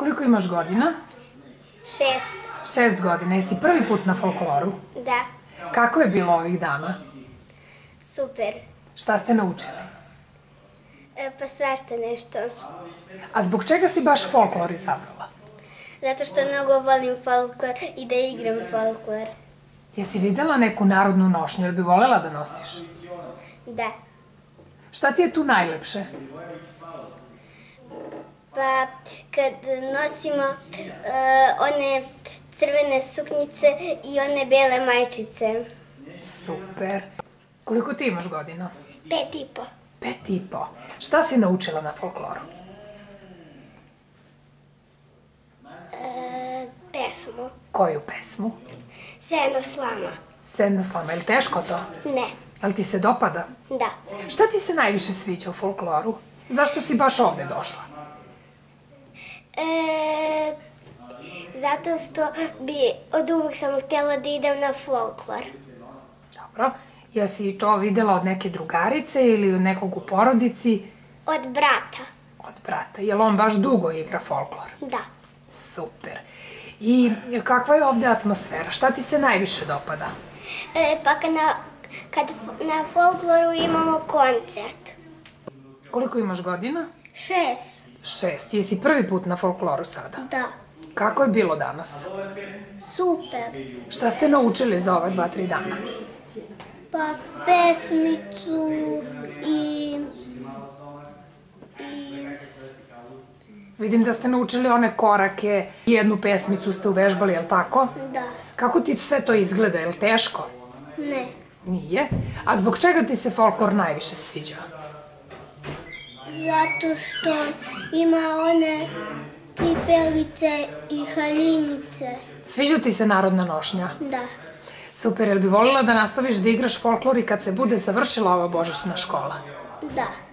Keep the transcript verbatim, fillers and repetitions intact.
Koliko imaš godina? Šest. Šest godina. Jesi prvi put na folkloru? Da. Kako je bilo ovih dana? Super. Šta ste naučili? E, pa svašta nešto. A zbog čega si baš folklor izabrala? Zato što mnogo volim folklor i da igram folklor. Jesi videla neku narodnu nošnju, ili bi volela da nosiš? Da. Šta ti je tu najlepše? Pa kad nosimo uh, one crvene suknjice i one bele majčice. Super. Koliko ti imaš godina? Pet i po. Pet i po. Šta si naučila na folkloru? E, pesmu. Koju pesmu? Seno slama. Sednoslama. Je li teško to? Ne. Ali ti se dopada? Da. Šta ti se najviše sviđa u folkloru? Zašto si baš ovde došla? E, zato što bi od uvek sam htjela da idem na folklor. Dobro. Jesi to videla od neke drugarice ili od nekog u porodici? Od brata. Od brata. Jel on baš dugo igra folklor? Da. Super. I kakva je ovde atmosfera? Šta ti se najviše dopada? E, pa kad na, kad na folkloru imamo koncert. Koliko imaš godina? Šest. Šest. Jesi prvi put na folkloru sada? Da. Kako je bilo danas? Super. Šta ste naučili za ova dva, tri dana? Pa pesmicu i... i... Vidim da ste naučili one korake, jednu pesmicu ste uvežbali, je li tako? Da. Kako ti sve to izgleda, je li teško? Ne. Nije. A zbog čega ti se folklor najviše sviđa? Zato što ima one cipelice i haljinice. Sviđa ti se narodna nošnja? Da. Super, jel bi volila da nastaviš da igraš folklor i kad se bude završila ova božićna škola? Da.